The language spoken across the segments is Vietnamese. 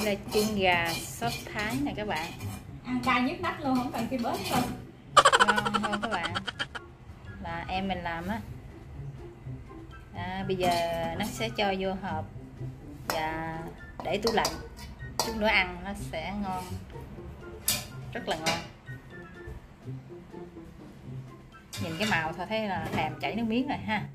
là chân gà sốt Thái nè các bạn. Ăn cay nhức nách luôn, không cần cái bớt thôi. Ngon không các bạn? Là em mình làm á. Bây giờ nó sẽ cho vô hộp và để tủ lạnh. Chút nữa ăn nó sẽ ngon, rất là ngon. Nhìn cái màu thôi thấy là thèm chảy nước miếng rồi ha.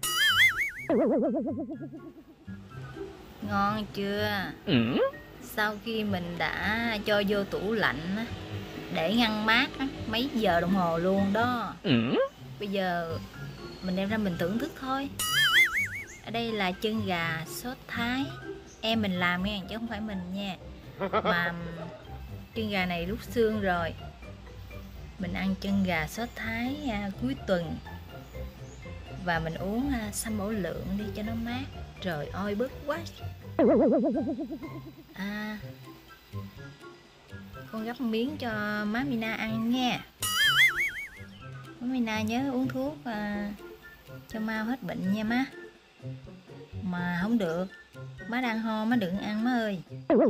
Ngon chưa? Sau khi mình đã cho vô tủ lạnh để ngăn mát mấy giờ đồng hồ luôn đó. Bây giờ mình đem ra mình thưởng thức thôi. Ở đây là chân gà sốt Thái, em mình làm nha, chứ không phải mình nha. Mà chân gà này rút xương rồi. Mình ăn chân gà sốt Thái cuối tuần. Và mình uống sâm bổ lượng đi cho nó mát. Trời ơi bức quá. Con gắp miếng cho má Mina ăn nha. Má Mina nhớ uống thuốc cho mau hết bệnh nha má. Mà không được, má đang ho, má đừng ăn má ơi.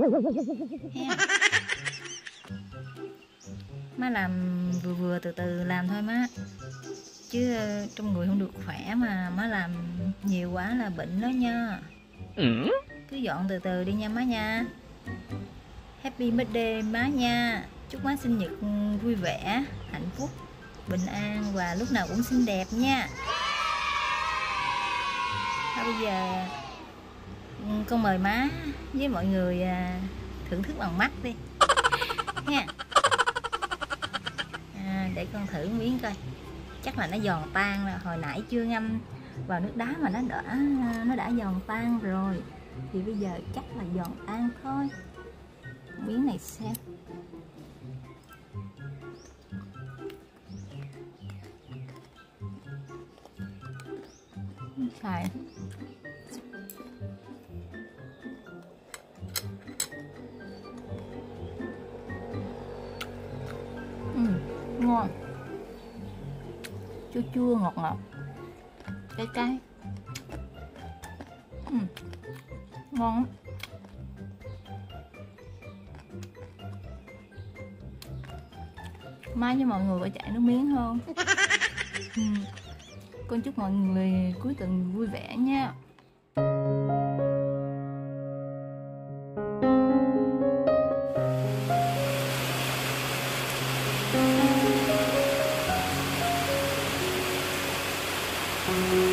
Má làm vừa vừa từ từ làm thôi má. Chứ trong người không được khỏe mà má làm nhiều quá là bệnh đó nha. Cứ dọn từ từ đi nha má nha. Happy birthday má nha. Chúc má sinh nhật vui vẻ, hạnh phúc, bình an và lúc nào cũng xinh đẹp nha. Bây giờ con mời má với mọi người thưởng thức bằng mắt đi nha. Thử miếng coi. Chắc là nó giòn tan rồi, hồi nãy chưa ngâm vào nước đá mà nó đã giòn tan rồi. Thì bây giờ chắc là giòn tan thôi. Miếng này xem. Xài. Ngon. Chua chua ngọt ngọt, cay cay. Ngon lắm. Má với mọi người phải chảy nước miếng không? Con chúc mọi người cuối tuần vui vẻ nha. Thank you.